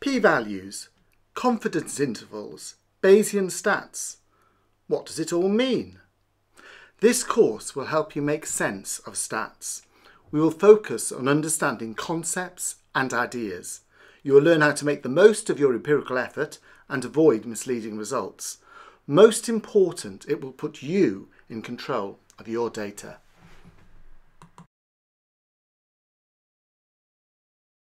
P-values, confidence intervals, Bayesian stats. What does it all mean? This course will help you make sense of stats. We will focus on understanding concepts and ideas. You will learn how to make the most of your empirical effort and avoid misleading results. Most important, it will put you in control of your data.